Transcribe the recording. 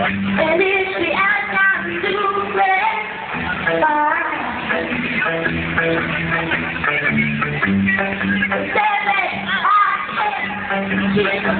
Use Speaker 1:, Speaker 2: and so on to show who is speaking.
Speaker 1: And if we ask how to play, Seven, 8,